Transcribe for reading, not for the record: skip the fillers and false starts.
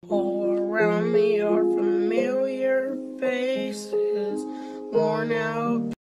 All around me are familiar faces, worn out